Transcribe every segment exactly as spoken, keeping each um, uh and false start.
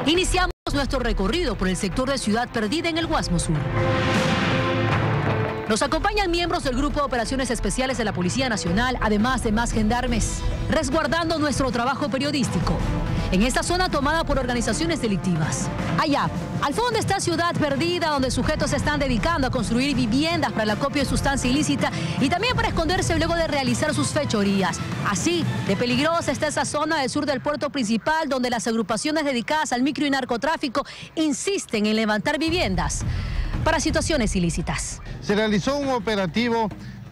Iniciamos nuestro recorrido por el sector de Ciudad Perdida en el Guasmo Sur. Nos acompañan miembros del Grupo de Operaciones Especiales de la Policía Nacional, además de más gendarmes, resguardando nuestro trabajo periodístico en esta zona tomada por organizaciones delictivas. Allá, al fondo está Ciudad Perdida, donde sujetos se están dedicando a construir viviendas para el acopio de sustancia ilícita y también para esconderse luego de realizar sus fechorías. Así de peligrosa está esa zona del sur del puerto principal, donde las agrupaciones dedicadas al micro y narcotráfico insisten en levantar viviendas para situaciones ilícitas. Se realizó un operativo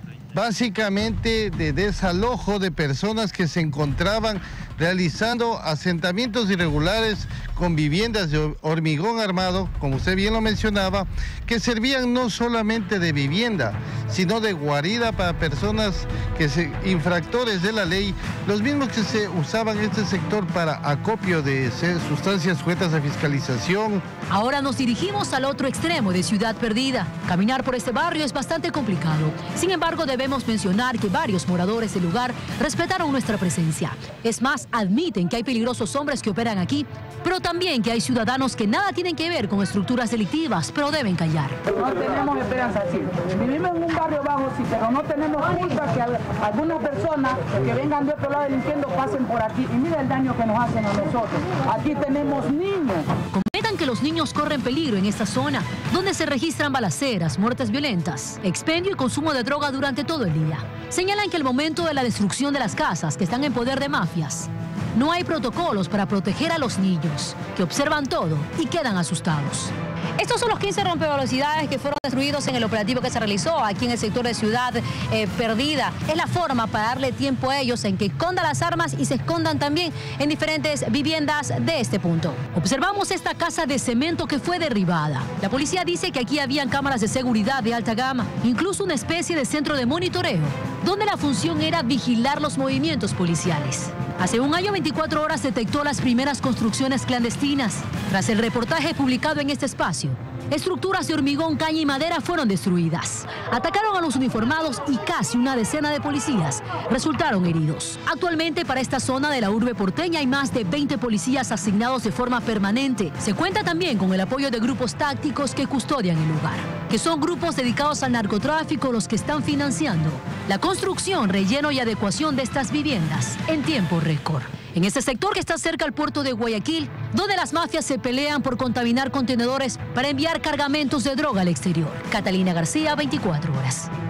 básicamente de desalojo de personas que se encontraban realizando asentamientos irregulares con viviendas de hormigón armado, como usted bien lo mencionaba, que servían no solamente de vivienda, sino de guarida para personas que se, infractores de la ley, los mismos que se usaban en este sector para acopio de sustancias sujetas a fiscalización. Ahora nos dirigimos al otro extremo de Ciudad Perdida. Caminar por este barrio es bastante complicado. Sin embargo, debemos mencionar que varios moradores del lugar respetaron nuestra presencia. Es más, admiten que hay peligrosos hombres que operan aquí, pero también que hay ciudadanos que nada tienen que ver con estructuras delictivas, pero deben callar. No tenemos esperanza aquí. Vivimos en un barrio bajo, sí, pero no tenemos culpa que algunas personas que vengan de otro lado delinquiendo pasen por aquí. Y mira el daño que nos hacen a nosotros. Aquí tenemos niños. Comentan que los niños corren peligro en esta zona, donde se registran balaceras, muertes violentas, expendio y consumo de droga durante todo el día. Señalan que el momento de la destrucción de las casas que están en poder de mafias, no hay protocolos para proteger a los niños, que observan todo y quedan asustados. Estos son los quince rompevelocidades que fueron destruidos en el operativo que se realizó aquí en el sector de Ciudad eh, Perdida. Es la forma para darle tiempo a ellos en que escondan las armas y se escondan también en diferentes viviendas de este punto. Observamos esta casa de cemento que fue derribada. La policía dice que aquí habían cámaras de seguridad de alta gama, incluso una especie de centro de monitoreo, donde la función era vigilar los movimientos policiales. Hace un año veinticuatro horas detectó las primeras construcciones clandestinas. Tras el reportaje publicado en este espacio, estructuras de hormigón, caña y madera fueron destruidas. Atacaron a los uniformados y casi una decena de policías resultaron heridos. Actualmente para esta zona de la urbe porteña hay más de veinte policías asignados de forma permanente. Se cuenta también con el apoyo de grupos tácticos que custodian el lugar, que son grupos dedicados al narcotráfico los que están financiando la construcción, relleno y adecuación de estas viviendas en tiempo récord. En este sector que está cerca al puerto de Guayaquil, donde las mafias se pelean por contaminar contenedores para enviar cargamentos de droga al exterior. Catalina García, veinticuatro horas.